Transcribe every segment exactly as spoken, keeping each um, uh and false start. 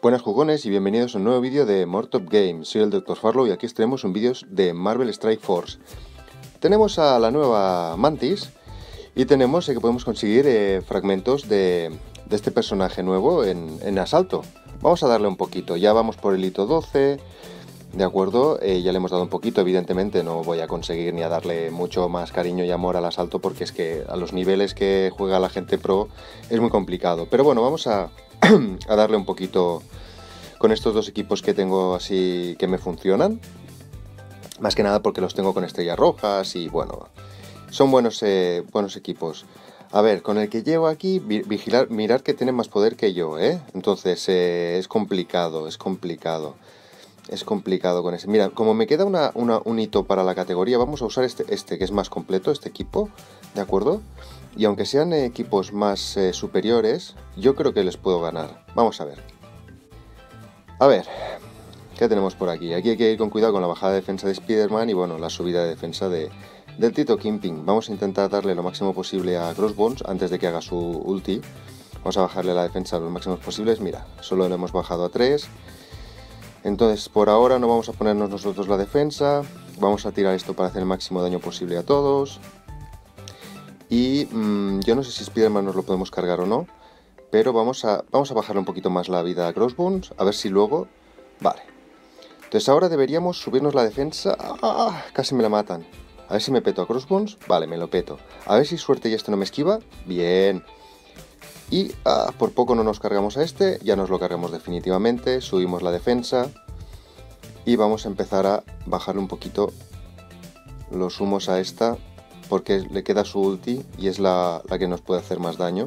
Buenas jugones y bienvenidos a un nuevo vídeo de More Top Games. Soy el doctor Farlow y aquí os tenemos un vídeo de Marvel Strike Force. Tenemos a la nueva Mantis y tenemos eh, que podemos conseguir eh, fragmentos de, de este personaje nuevo en, en asalto. Vamos a darle un poquito, ya vamos por el hito doce, de acuerdo, eh, ya le hemos dado un poquito, evidentemente no voy a conseguir ni a darle mucho más cariño y amor al asalto porque es que a los niveles que juega la gente pro es muy complicado. Pero bueno, vamos a... a darle un poquito con estos dos equipos que tengo así que me funcionan, más que nada porque los tengo con estrellas rojas y bueno, son buenos, eh, buenos equipos. A ver, con el que llevo aquí, vigilar, mirar que tiene más poder que yo, ¿eh? Entonces eh, es complicado, es complicado. Es complicado con ese. Mira, como me queda una, una, un hito para la categoría, vamos a usar este, este que es más completo, este equipo, ¿de acuerdo? Y aunque sean eh, equipos más eh, superiores, yo creo que les puedo ganar. Vamos a ver. A ver, ¿qué tenemos por aquí? Aquí hay que ir con cuidado con la bajada de defensa de Spider-Man y bueno, la subida de defensa de, del Tito Kingpin. Vamos a intentar darle lo máximo posible a Crossbones antes de que haga su ulti. Vamos a bajarle la defensa lo máximo posibles. Mira, solo le hemos bajado a tres. Entonces, por ahora no vamos a ponernos nosotros la defensa. Vamos a tirar esto para hacer el máximo daño posible a todos. Y mmm, yo no sé si Spider-Man nos lo podemos cargar o no. Pero vamos a, vamos a bajarle un poquito más la vida a Crossbones. A ver si luego... Vale. Entonces ahora deberíamos subirnos la defensa. ¡Ah! Casi me la matan. A ver si me peto a Crossbones. Vale, me lo peto. A ver si suerte y este no me esquiva. Bien. Y ah, por poco no nos cargamos a este. Ya nos lo cargamos definitivamente. Subimos la defensa. Y vamos a empezar a bajarle un poquito los humos a esta. Porque le queda su ulti. Y es la, la que nos puede hacer más daño.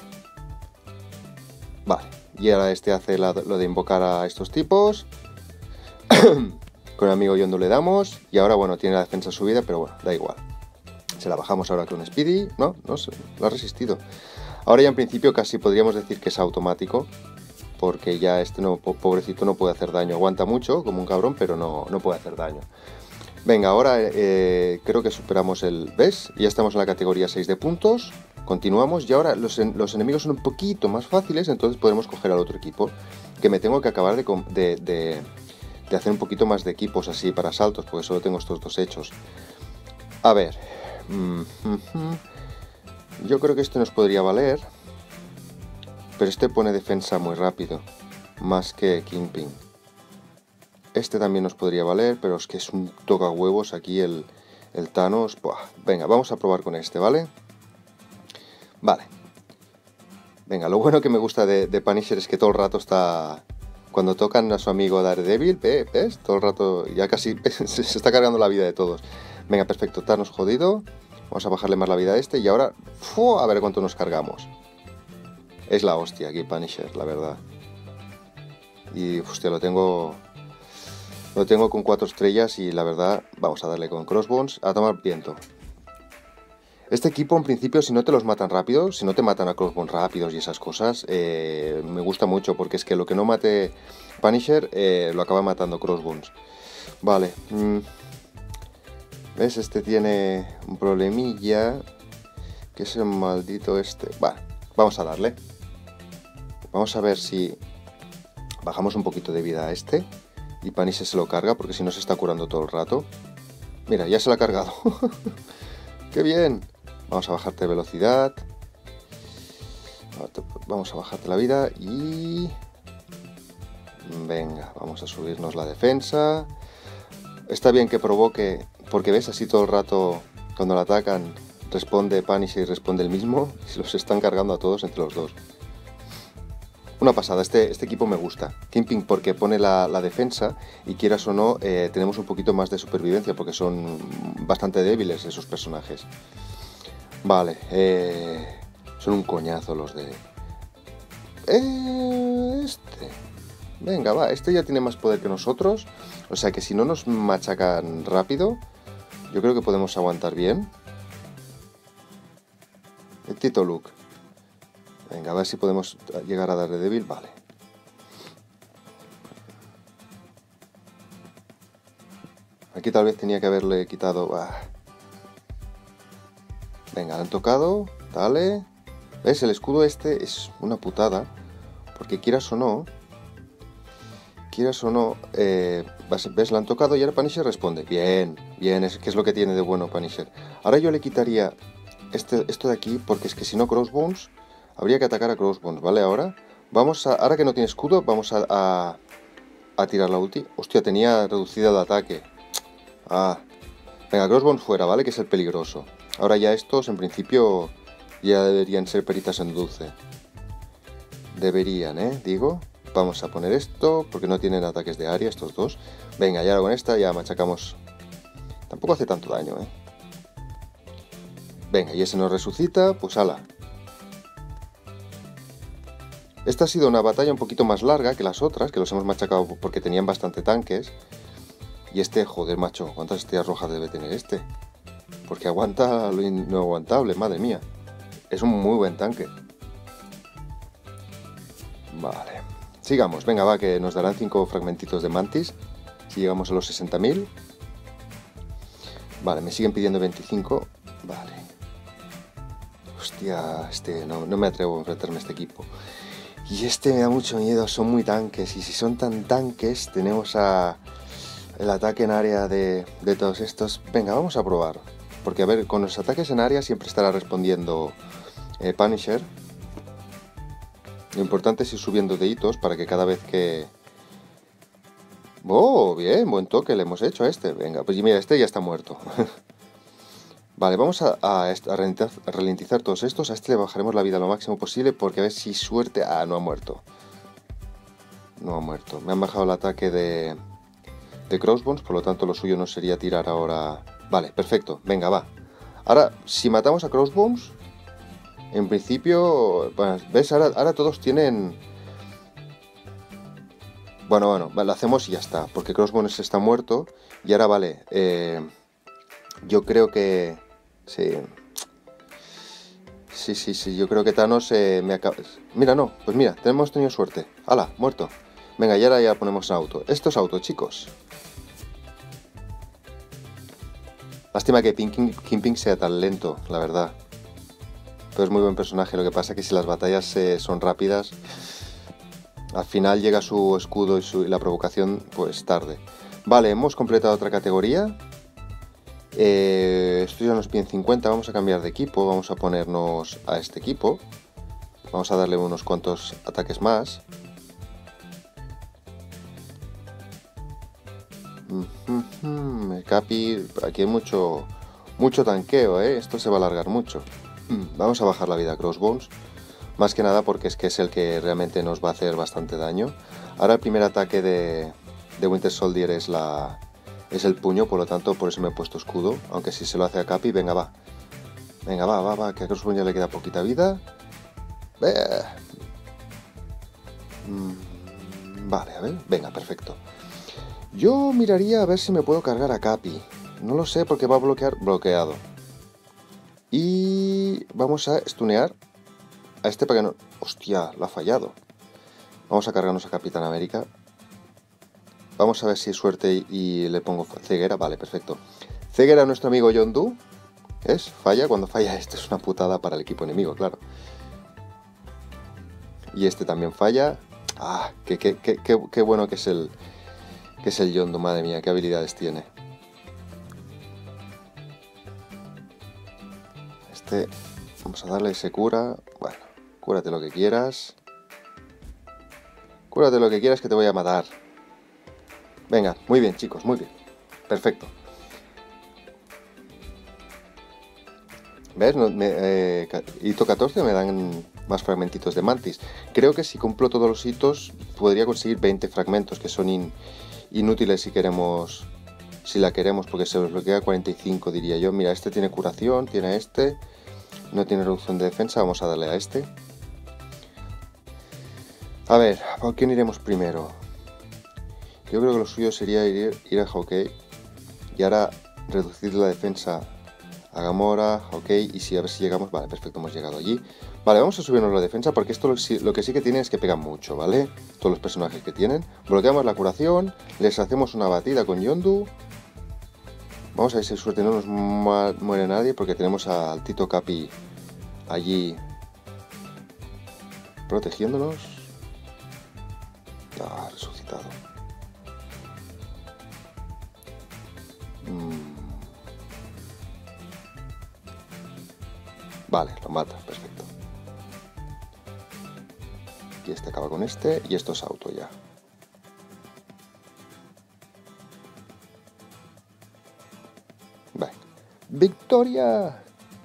Vale, y ahora este hace la, lo de invocar a estos tipos. Con el amigo Yondo le damos. Y ahora, bueno, tiene la defensa subida, pero bueno, da igual. Se la bajamos ahora con Speedy. No, no sé, lo ha resistido. Ahora ya en principio casi podríamos decir que es automático. Porque ya este no, pobrecito no puede hacer daño. Aguanta mucho, como un cabrón, pero no, no puede hacer daño. Venga, ahora eh, creo que superamos el... ¿Ves? Ya estamos en la categoría seis de puntos. Continuamos y ahora los, en, los enemigos son un poquito más fáciles, entonces podemos coger al otro equipo. Que me tengo que acabar de, de, de, de hacer un poquito más de equipos así para saltos, porque solo tengo estos dos hechos. A ver. Mm, mm, mm. Yo creo que este nos podría valer. Pero este pone defensa muy rápido. Más que Kingpin. Este también nos podría valer, pero es que es un toca huevos aquí el, el Thanos. Buah. Venga, vamos a probar con este, ¿vale? Vale. Venga, lo bueno que me gusta de, de Punisher es que todo el rato está... Cuando tocan a su amigo Daredevil, ¿ves? Todo el rato ya casi se está cargando la vida de todos. Venga, perfecto, Thanos jodido. Vamos a bajarle más la vida a este y ahora... ¡fu! A ver cuánto nos cargamos. Es la hostia aquí Punisher, la verdad. Y, hostia, lo tengo... Lo tengo con cuatro estrellas y la verdad... Vamos a darle con Crossbones a tomar viento. Este equipo, en principio, si no te los matan rápido, si no te matan a Crossbones rápidos y esas cosas, eh, me gusta mucho, porque es que lo que no mate Punisher, eh, lo acaba matando Crossbones. Vale. Mm. ¿Ves? Este tiene un problemilla, que es el maldito este. Vale, vamos a darle. Vamos a ver si bajamos un poquito de vida a este, y Punisher se lo carga, porque si no se está curando todo el rato. Mira, ya se lo ha cargado. ¡Qué bien! Vamos a bajarte velocidad. Vamos a bajarte la vida y... Venga, vamos a subirnos la defensa. Está bien que provoque, porque ves así todo el rato, cuando la atacan, responde Punisher y responde el mismo. Y los están cargando a todos entre los dos. Una pasada, este, este equipo me gusta. Kingpin porque pone la, la defensa y quieras o no, eh, tenemos un poquito más de supervivencia porque son bastante débiles esos personajes. Vale, eh, son un coñazo los de... Eh, este... Venga, va, este ya tiene más poder que nosotros. O sea que si no nos machacan rápido, yo creo que podemos aguantar bien. El Tito Luke. Venga, a ver si podemos llegar a Daredevil. Vale. Aquí tal vez tenía que haberle quitado... Ah. Venga, han tocado. Dale. ¿Ves? El escudo este es una putada. Porque quieras o no, quieras o no, eh, ves, la han tocado y ahora Punisher responde. Bien, bien, es que es lo que tiene de bueno Punisher. Ahora yo le quitaría este, esto de aquí, porque es que si no Crossbones, habría que atacar a Crossbones, ¿vale? Ahora, vamos a, ahora que no tiene escudo, vamos a, a, a tirar la ulti. Hostia, tenía reducida de ataque. Ah, venga, Crossbones fuera, ¿vale? Que es el peligroso. Ahora ya estos, en principio, ya deberían ser peritas en dulce. Deberían, ¿eh? Digo... Vamos a poner esto, porque no tienen ataques de área estos dos. Venga, y ahora con esta ya machacamos. Tampoco hace tanto daño, ¿eh? Venga, y ese nos resucita, pues ala. Esta ha sido una batalla un poquito más larga que las otras, que los hemos machacado porque tenían bastante tanques. Y este, joder, macho, ¿cuántas estrellas rojas debe tener este? Porque aguanta lo no aguantable, madre mía. Es un muy buen tanque. Vale. Sigamos, venga, va, que nos darán cinco fragmentitos de mantis. Si llegamos a los sesenta mil. Vale, me siguen pidiendo veinticinco. Vale. Hostia, este, no, no me atrevo a enfrentarme a este equipo. Y este me da mucho miedo, son muy tanques. Y si son tan tanques, tenemos a el ataque en área de, de todos estos. Venga, vamos a probar. Porque, a ver, con los ataques en área siempre estará respondiendo eh, Punisher. Lo importante es ir subiendo deditos para que cada vez que... ¡Oh, bien! Buen toque le hemos hecho a este. Venga, pues mira, este ya está muerto. Vale, vamos a, a, a, ralentizar, a ralentizar todos estos. A este le bajaremos la vida lo máximo posible porque a ver si suerte... Ah, no ha muerto. No ha muerto. Me han bajado el ataque de, de Crossbones, por lo tanto lo suyo no sería tirar ahora... Vale, perfecto. Venga, va. Ahora, si matamos a Crossbones... En principio, ¿ves? Ahora, ahora todos tienen... Bueno, bueno, lo hacemos y ya está, porque Crossbones está muerto. Y ahora vale, eh, yo creo que... Sí, sí, sí, sí, yo creo que Thanos eh, me acaba... Mira, no, pues mira, hemos tenido suerte. ¡Hala, muerto! Venga, y ahora ya ponemos en auto. Esto es auto, chicos. Lástima que Kingpin sea tan lento, la verdad. Pero es muy buen personaje, lo que pasa es que si las batallas eh, son rápidas, al final llega su escudo y, su, y la provocación pues tarde. Vale, hemos completado otra categoría. Eh, esto ya nos piden cincuenta, vamos a cambiar de equipo, vamos a ponernos a este equipo. Vamos a darle unos cuantos ataques más. El Capi, aquí hay mucho, mucho tanqueo, ¿eh? Esto se va a alargar mucho. Vamos a bajar la vida a Crossbones, más que nada porque es que es el que realmente nos va a hacer bastante daño. Ahora el primer ataque de, de Winter Soldier es, la, es el puño, por lo tanto por eso me he puesto escudo, aunque si se lo hace a Capi, venga va. Venga va, va, va, que a Crossbones ya le queda poquita vida. Eh. Vale, a ver, venga, perfecto. Yo miraría a ver si me puedo cargar a Capi. No lo sé porque va a bloquear bloqueado. Y vamos a stunear a este para que no... Hostia, lo ha fallado. Vamos a cargarnos a Capitán América. Vamos a ver si es suerte y le pongo ceguera. Vale, perfecto. Ceguera a nuestro amigo Yondu. ¿Es? Falla. Cuando falla este es una putada para el equipo enemigo, claro. Y este también falla. Ah, qué, qué, qué, qué, qué bueno que es el... Que es el Yondu, madre mía, qué habilidades tiene. Este, vamos a darle ese cura. Bueno, cúrate lo que quieras. Cúrate lo que quieras que te voy a matar. Venga, muy bien, chicos, muy bien. Perfecto. ¿Ves? Me, eh, hito catorce me dan más fragmentitos de mantis. Creo que si cumplo todos los hitos podría conseguir veinte fragmentos, que son in, inútiles si queremos... Si la queremos, porque se desbloquea cuarenta y cinco, diría yo. Mira, este tiene curación, tiene este. No tiene reducción de defensa, vamos a darle a este. A ver, ¿por quién iremos primero? Yo creo que lo suyo sería ir, ir a Hawkeye. Y ahora reducir la defensa a Gamora, Hawkeye. Y si a ver si llegamos... Vale, perfecto, hemos llegado allí. Vale, vamos a subirnos la defensa porque esto lo, lo que sí que tiene es que pegan mucho, ¿vale? Todos los personajes que tienen. Bloqueamos la curación, les hacemos una batida con Yondu. Vamos a ver si suerte no nos muere nadie porque tenemos al Tito Capi allí protegiéndonos. Ah, resucitado. Vale, lo mata, perfecto. Y este acaba con este, y esto es auto ya. Vale. ¡Victoria!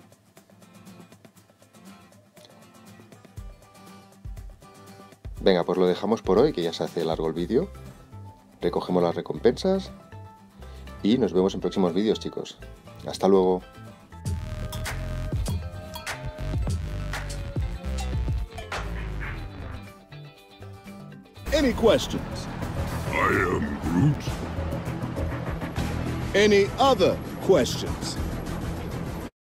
Venga, pues lo dejamos por hoy, que ya se hace largo el vídeo. Recogemos las recompensas y nos vemos en próximos vídeos, chicos. Hasta luego. Any questions? I am Groot. Any other questions?